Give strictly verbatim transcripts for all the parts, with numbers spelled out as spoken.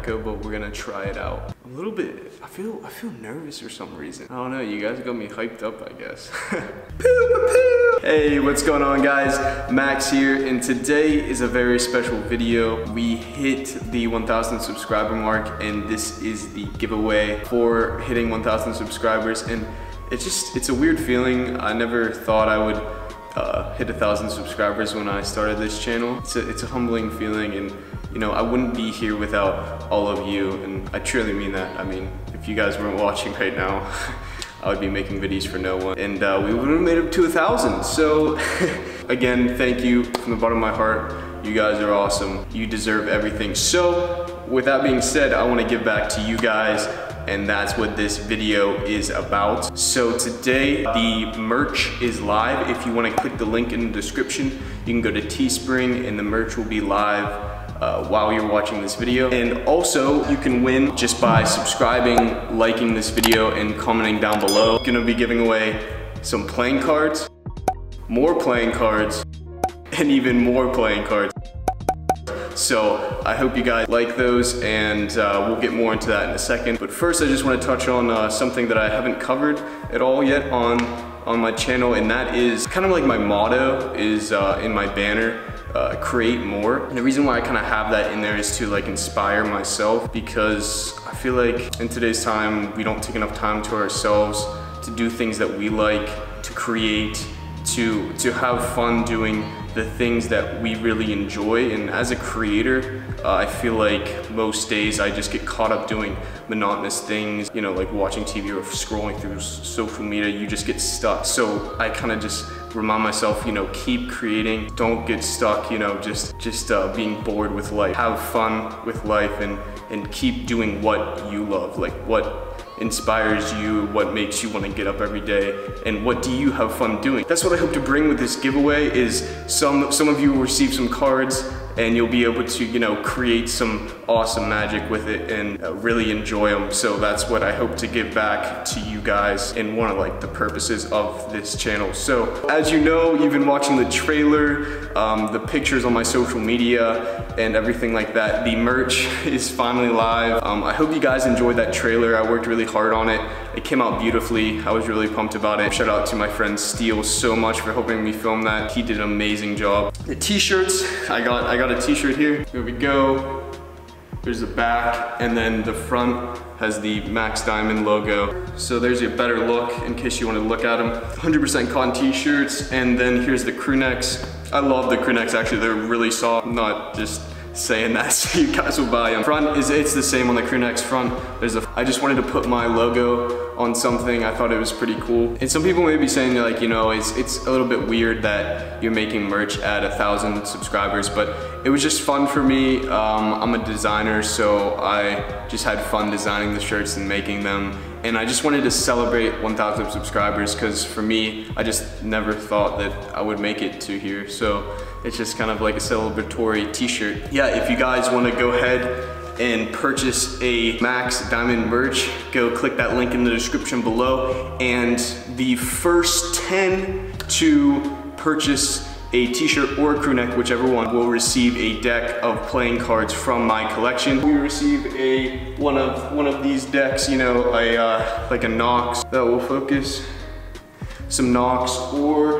echo, but we're gonna try it out. A little bit, I feel I feel nervous for some reason. I don't know, you guys got me hyped up, I guess. Hey, what's going on guys? Max here, and today is a very special video. We hit the one thousand subscriber mark, and this is the giveaway for hitting one thousand subscribers. And it's just, it's a weird feeling. I never thought I would uh, hit a thousand subscribers when I started this channel. It's a, it's a humbling feeling, and you know, I wouldn't be here without all of you, and I truly mean that. I mean, if you guys weren't watching right now, I would be making videos for no one, and uh, we would have made it to a thousand. So again, thank you from the bottom of my heart. You guys are awesome. You deserve everything. So with that being said, I want to give back to you guys, and that's what this video is about. So today the merch is live. If you want to click the link in the description, you can go to Teespring, and the merch will be live Uh, while you're watching this video. And also, you can win just by subscribing, liking this video, and commenting down below. I'm gonna be giving away some playing cards, more playing cards, and even more playing cards. So I hope you guys like those, and uh, we'll get more into that in a second. But first, I just want to touch on uh, something that I haven't covered at all yet on, on my channel, and that is kind of like my motto is uh, in my banner. Uh, create more. And the reason why I kind of have that in there is to like inspire myself, because I feel like in today's time we don't take enough time to ourselves to do things that we like, to create, to to have fun doing the things that we really enjoy. And as a creator, uh, I feel like most days I just get caught up doing monotonous things, you know, like watching T V or scrolling through social media. You just get stuck. So I kind of just remind myself, you know, keep creating, don't get stuck, you know, just just uh, being bored with life. Have fun with life, and and keep doing what you love, like what inspires you, what makes you want to get up every day, and what do you have fun doing. That's what I hope to bring with this giveaway. Is some some of you will receive some cards, and you'll be able to, you know, create some awesome magic with it and uh, really enjoy them. So that's what I hope to give back to you guys, in one of like the purposes of this channel. So as you know, you've been watching the trailer, um, the pictures on my social media and everything like that. The merch is finally live. Um, I hope you guys enjoyed that trailer. I worked really hard on it. It came out beautifully. I was really pumped about it. Shout out to my friend Steele so much for helping me film that. He did an amazing job. The t-shirts, I got I got a t-shirt here. Here we go. There's the back, and then the front has the Max Diamond logo. So there's a better look in case you want to look at them. one hundred percent cotton t-shirts, and then here's the crew necks. I love the crew necks, actually. They're really soft. I'm not just saying that so you guys will buy them. Front is, it's the same on the crew necks front. There's a, I just wanted to put my logo on something. I thought it was pretty cool. And some people may be saying, like, you know, it's, it's a little bit weird that you're making merch at a thousand subscribers, but it was just fun for me. Um, I'm a designer, so I just had fun designing the shirts and making them. And I just wanted to celebrate one thousand subscribers, because for me, I just never thought that I would make it to here. So it's just kind of like a celebratory t-shirt. Yeah, if you guys want to go ahead and purchase a Max Diamond merch, go click that link in the description below. And the first ten to purchase a t-shirt or a crew neck, whichever one, will receive a deck of playing cards from my collection. We receive a one of one of these decks, you know, a uh, like a Nox that will focus, some Nox, or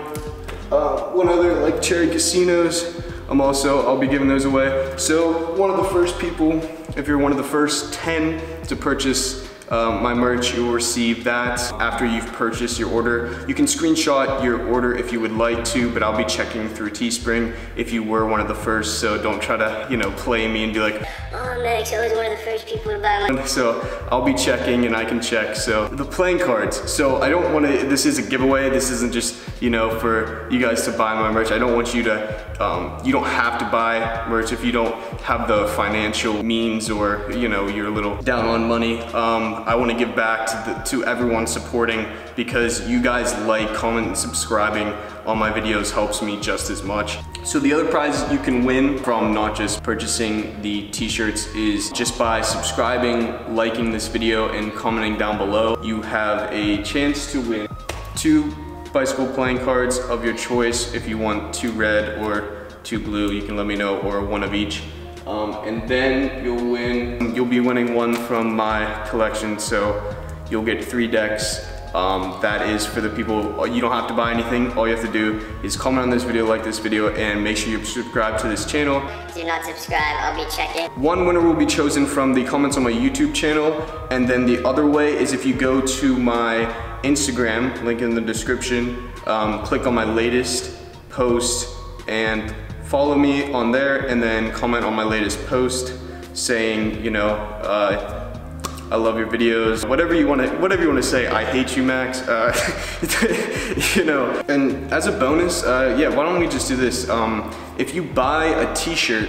uh, one other like Cherry Casinos. I'm also I'll be giving those away. So one of the first people, if you're one of the first ten to purchase Um, my merch, you'll receive that after you've purchased your order. You can screenshot your order if you would like to, but I'll be checking through Teespring if you were one of the first, so don't try to, you know, play me and be like, oh, Max, I was one of the first people to buy one. So I'll be checking, and I can check. So the playing cards. So I don't want to, this is a giveaway. This isn't just, you know, for you guys to buy my merch. I don't want you to, um, you don't have to buy merch if you don't have the financial means, or, you know, you're a little down on money. Um, I want to give back to, the, to everyone supporting, because you guys like, comment, and subscribing on my videos helps me just as much. So the other prizes you can win from not just purchasing the t-shirts is just by subscribing, liking this video, and commenting down below. You have a chance to win two bicycle playing cards of your choice. If you want two red or two blue, you can let me know, or one of each. Um, and then you'll win, you'll be winning one from my collection, so you'll get three decks. Um, that is for the people, you don't have to buy anything. All you have to do is comment on this video, like this video, and make sure you subscribe to this channel. If you're not subscribed, I'll be checking. One winner will be chosen from the comments on my YouTube channel, and then the other way is if you go to my Instagram, link in the description, um, click on my latest post and follow me on there, and then comment on my latest post saying, you know, uh, I love your videos, whatever you want to, whatever you want to say. I hate you, Max. Uh, you know. And as a bonus, uh, yeah, why don't we just do this? Um, if you buy a T-shirt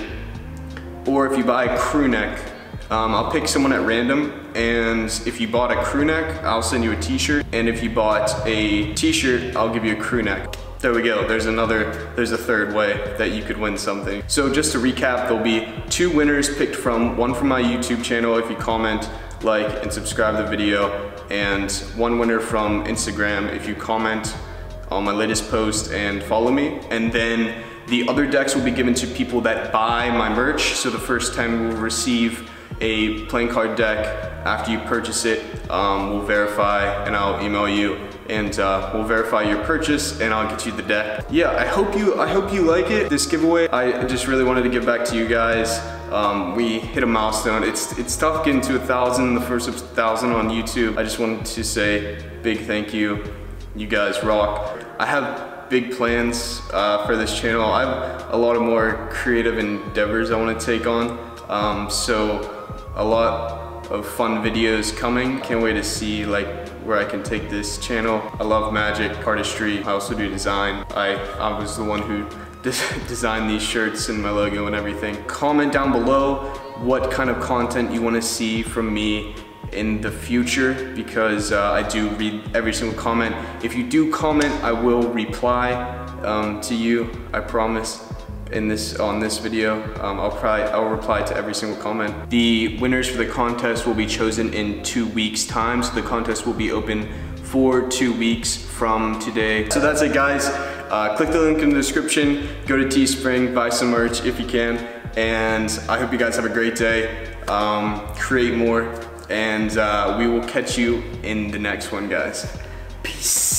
or if you buy a crew neck, um, I'll pick someone at random. And if you bought a crew neck, I'll send you a T-shirt. And if you bought a T-shirt, I'll give you a crew neck. There we go, there's another, there's a third way that you could win something. So just to recap, there'll be two winners picked from, one from my YouTube channel if you comment, like, and subscribe to the video, and one winner from Instagram if you comment on my latest post and follow me. And then the other decks will be given to people that buy my merch. So the first ten will receive a playing card deck. After you purchase it, um, we'll verify and I'll email you, and uh, we'll verify your purchase and I'll get you the deck. Yeah, I hope you I hope you like it, this giveaway. I just really wanted to give back to you guys. Um, we hit a milestone. It's it's tough getting to a thousand, the first thousand on YouTube. I just wanted to say big thank you. You guys rock. I have big plans uh, for this channel. I have a lot of more creative endeavors I want to take on. Um, so a lot of fun videos coming. Can't wait to see like where I can take this channel. I love magic, artistry. I also do design. I, I was the one who designed these shirts and my logo and everything. Comment down below what kind of content you want to see from me in the future, because uh, I do read every single comment. If you do comment, I will reply um, to you, I promise. In this on this video, um, I'll probably I'll reply to every single comment. The winners for the contest will be chosen in two weeks time, so the contest will be open for two weeks from today. So that's it, guys. Uh, click the link in the description, go to Teespring, buy some merch if you can, and I hope you guys have a great day. Um, create more, and uh, we will catch you in the next one, guys. Peace.